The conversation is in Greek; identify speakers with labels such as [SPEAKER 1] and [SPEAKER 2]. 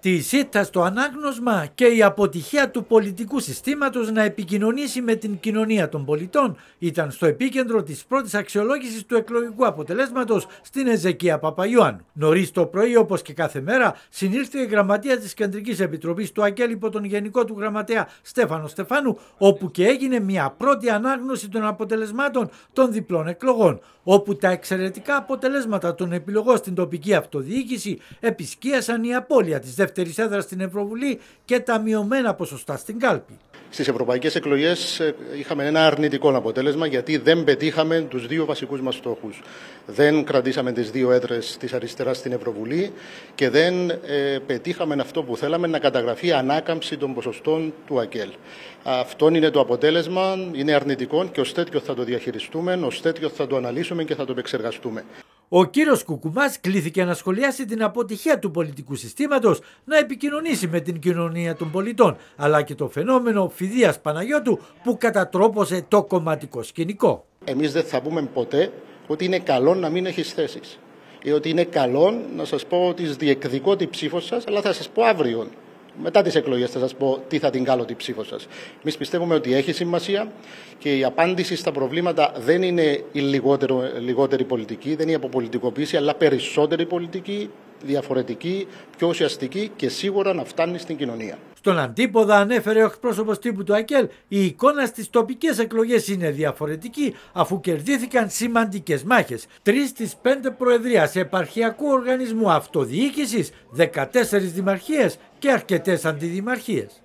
[SPEAKER 1] Τη ήττα στο ανάγνωσμα και η αποτυχία του πολιτικού συστήματος να επικοινωνήσει με την κοινωνία των πολιτών ήταν στο επίκεντρο της πρώτης αξιολόγησης του εκλογικού αποτελέσματος στην Εζεκία Παπαϊωάννου. Νωρίς το πρωί, όπως και κάθε μέρα, συνήλθε η γραμματεία της Κεντρικής Επιτροπής του ΑΚΕΛ υπό τον Γενικό του Γραμματέα Στέφανο Στεφάνου, όπου και έγινε μια πρώτη ανάγνωση των αποτελεσμάτων των διπλών εκλογών, όπου τα εξαιρετικά αποτελέσματα των επιλογών στην τοπική αυτοδιοίκηση επισκίασαν η απώλεια της δεύτερης έδρας στην Ευρωβουλή και τα μειωμένα ποσοστά στην κάλπη.
[SPEAKER 2] Στις ευρωπαϊκές εκλογές είχαμε ένα αρνητικό αποτέλεσμα, γιατί δεν πετύχαμε τους δύο βασικούς μας στόχους. Δεν κρατήσαμε τις δύο έδρες της αριστεράς στην Ευρωβουλή και δεν πετύχαμε αυτό που θέλαμε, να καταγραφεί ανάκαμψη των ποσοστών του ΑΚΕΛ. Αυτό είναι το αποτέλεσμα, είναι αρνητικό και ως τέτοιο θα το διαχειριστούμε, ως τέτοιο θα το αναλύσουμε και θα το επεξεργαστούμε.
[SPEAKER 1] Ο κύριος Κουκουμάς κλήθηκε να σχολιάσει την αποτυχία του πολιτικού συστήματος να επικοινωνήσει με την κοινωνία των πολιτών, αλλά και το φαινόμενο Φιδείας Παναγιώτου που κατατρόπωσε το κομματικό σκηνικό.
[SPEAKER 2] Εμείς δεν θα πούμε ποτέ ότι είναι καλό να μην έχεις θέσεις ή ότι είναι καλό να σας πω ότι διεκδικώ τη ψήφο σας, αλλά θα σας πω αύριο. Μετά τις εκλογές θα σας πω τι θα την κάνω τη ψήφο σας. Εμείς πιστεύουμε ότι έχει σημασία και η απάντηση στα προβλήματα δεν είναι η λιγότερη πολιτική, δεν είναι η αποπολιτικοποίηση, αλλά περισσότερη πολιτική, διαφορετική, πιο ουσιαστική και σίγουρα να φτάνει στην κοινωνία.
[SPEAKER 1] Στον αντίποδα ανέφερε ο εκπρόσωπος τύπου του ΑΚΕΛ, η εικόνα στις τοπικές εκλογές είναι διαφορετική, αφού κερδίθηκαν σημαντικές μάχες. 3 στις 5 προεδρίας επαρχιακού οργανισμού αυτοδιοίκησης, 14 δημαρχίες και αρκετές αντιδημαρχίες.